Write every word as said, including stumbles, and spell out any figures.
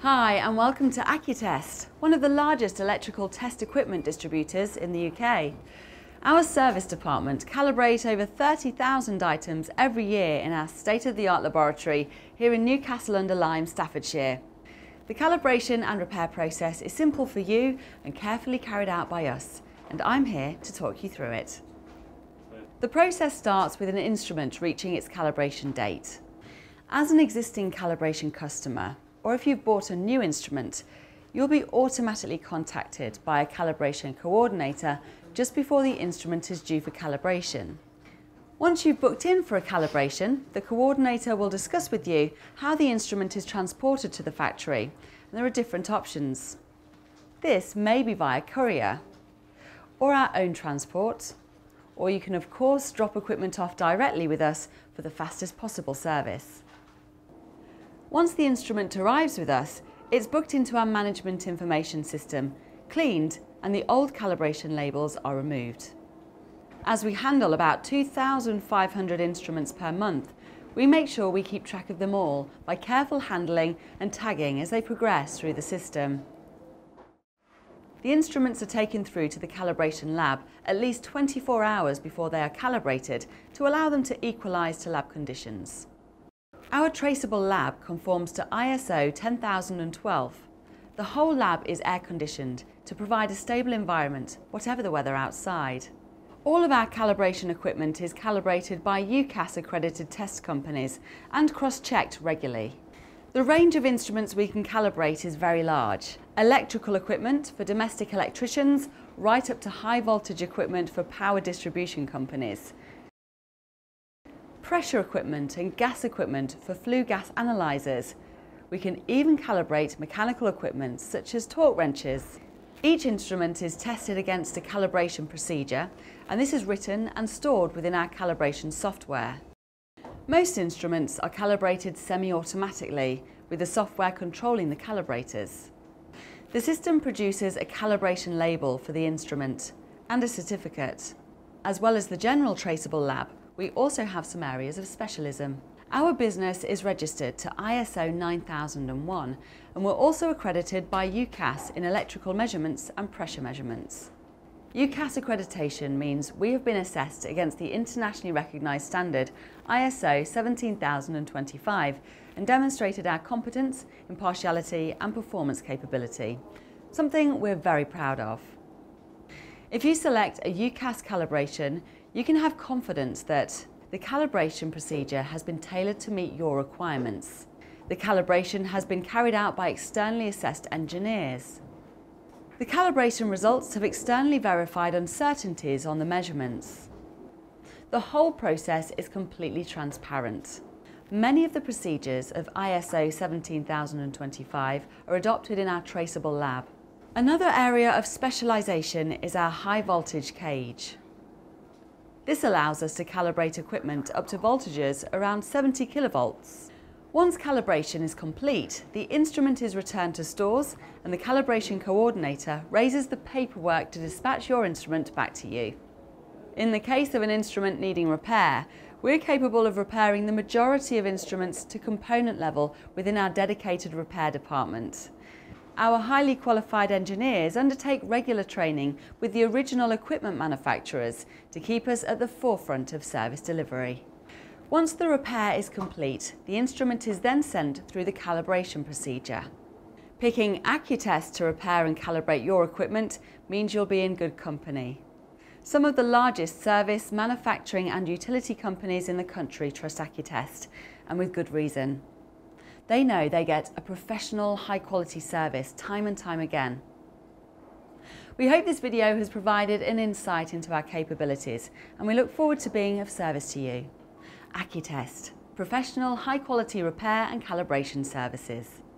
Hi and welcome to Acutest, one of the largest electrical test equipment distributors in the U K. Our service department calibrate over thirty thousand items every year in our state-of-the-art laboratory here in Newcastle-under-Lyme, Staffordshire. The calibration and repair process is simple for you and carefully carried out by us, and I'm here to talk you through it. The process starts with an instrument reaching its calibration date. As an existing calibration customer, or if you've bought a new instrument, you'll be automatically contacted by a calibration coordinator just before the instrument is due for calibration. Once you've booked in for a calibration, the coordinator will discuss with you how the instrument is transported to the factory, and there are different options. This may be via courier, or our own transport, or you can of course drop equipment off directly with us for the fastest possible service. Once the instrument arrives with us, it's booked into our management information system, cleaned, and the old calibration labels are removed. As we handle about two thousand five hundred instruments per month, we make sure we keep track of them all by careful handling and tagging as they progress through the system. The instruments are taken through to the calibration lab at least twenty-four hours before they are calibrated to allow them to equalise to lab conditions. Our traceable lab conforms to I S O ten thousand twelve. The whole lab is air conditioned to provide a stable environment, whatever the weather outside. All of our calibration equipment is calibrated by U C A S accredited test companies and cross-checked regularly. The range of instruments we can calibrate is very large. Electrical equipment for domestic electricians, right up to high voltage equipment for power distribution companies. Pressure equipment and gas equipment for flue gas analyzers. We can even calibrate mechanical equipment such as torque wrenches. Each instrument is tested against a calibration procedure, and this is written and stored within our calibration software. Most instruments are calibrated semi-automatically, with the software controlling the calibrators. The system produces a calibration label for the instrument and a certificate. As well as the general traceable lab, we also have some areas of specialism. Our business is registered to I S O nine thousand one, and we're also accredited by U C A S in electrical measurements and pressure measurements. U C A S accreditation means we have been assessed against the internationally recognised standard I S O seventeen thousand twenty-five and demonstrated our competence, impartiality and performance capability, something we're very proud of. If you select a U C A S calibration, you can have confidence that the calibration procedure has been tailored to meet your requirements. The calibration has been carried out by externally assessed engineers. The calibration results have externally verified uncertainties on the measurements. The whole process is completely transparent. Many of the procedures of I S O seventeen thousand twenty-five are adopted in our traceable lab. Another area of specialisation is our high voltage cage. This allows us to calibrate equipment up to voltages around seventy kilovolts. Once calibration is complete, the instrument is returned to stores and the calibration coordinator raises the paperwork to dispatch your instrument back to you. In the case of an instrument needing repair, we're capable of repairing the majority of instruments to component level within our dedicated repair department. Our highly qualified engineers undertake regular training with the original equipment manufacturers to keep us at the forefront of service delivery. Once the repair is complete, the instrument is then sent through the calibration procedure. Picking Acutest to repair and calibrate your equipment means you'll be in good company. Some of the largest service, manufacturing and utility companies in the country trust Acutest, and with good reason. They know they get a professional, high-quality service time and time again. We hope this video has provided an insight into our capabilities, and we look forward to being of service to you. Acutest, professional, high-quality repair and calibration services.